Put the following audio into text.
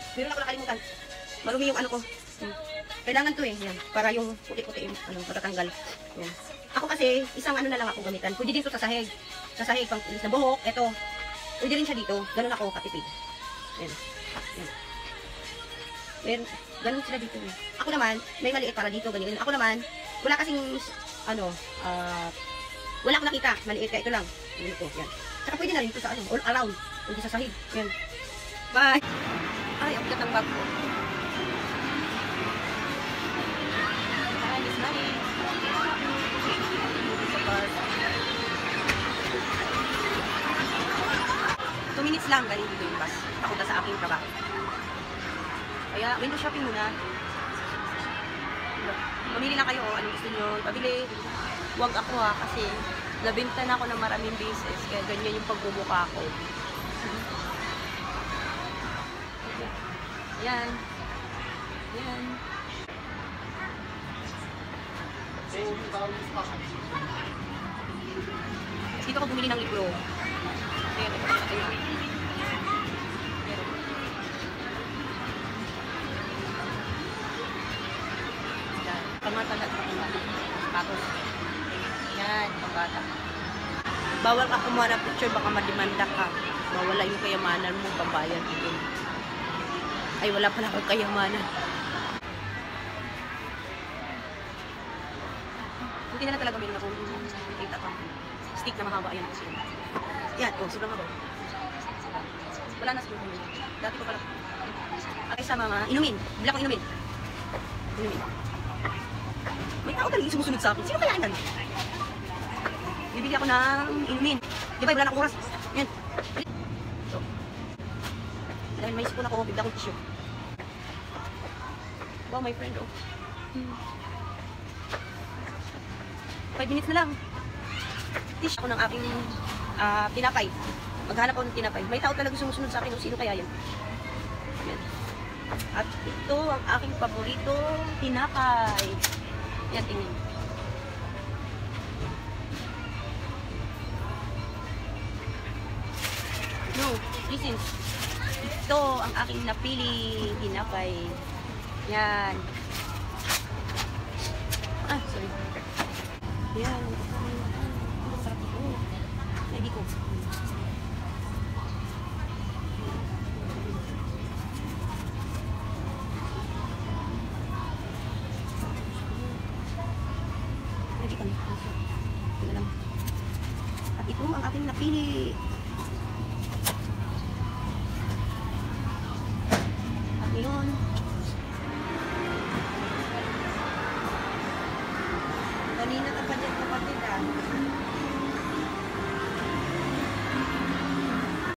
Meron ako nakalimutan. Marumi yung ano ko. Kailangan to eh. Yan. Para yung puti-puti yung ano, matatanggal. Yan. Ako kasi, isang ano na lang ako gamitan. Pwede din to sa sahig. Sa sahig, pang ilis na buhok. Ito. Pwede rin siya dito. Ganun ako katipid. Yan. Yan. Pero, ganun sila dito eh. Ako naman, may maliit para dito, ganyan. Ako naman, wala kasing, ano, wala akong nakita. Maliit ka, ito lang. Ito, yan. Saka pwede na rin ito sa ano, all around. Pwede sa sahig. Yan. Bye! Ay, ang bigat ng bag ko. Hi, Miss Manny. Sa park. 2 minutes lang, galing dito yung bus. Papunta sa aking trabaho. Kaya, window shopping muna. Mamili lang kayo, anong gusto nyo pabili. Huwag ako ha, kasi nabinta na ako ng maraming beses, kaya ganyan yung pagbubuka ko. Yan. Yan. Dito ako bumili ng libro. Ayan, ito. Pangmatanda at pangmatanda. Sapatos. Yan, pambata. Bawal ka kumuha ng picture, baka madimanda ka. Mawala yung kayamanan mo, pambayan din. Ay, wala pala akong kayamanan. Buti na lang talaga meron akong stick na mahaba. Ayan. Yan, oh, sobrang haba. Wala na siguro. Dati ko pala. Okay, sa mga inumin. Bila kong inumin. Inumin. May tao talagang sumusunod sa akin. Sino kaya yan? Bibili ako ng inumin. Di ba, wala na akong oras. Yan. So. Dahil may sipon ako, bibili akong tissue. Wow, my friend, oh. 5 minutes na lang. Tissue ako ng aking tinapay. Maghanap ako ng tinapay. May tao talaga sumusunod sa akin. Sino kaya yan? Yan. At ito ang aking paborito tinapay. Yan, tingin. No, listen. Ito ang aking napili tinapay. Yan. Ah, sorry. Yan. Ang sarap ito. Hindi ko. At ito ang aking napili. At ngayon, kanina ka pa dyan kapatid ah.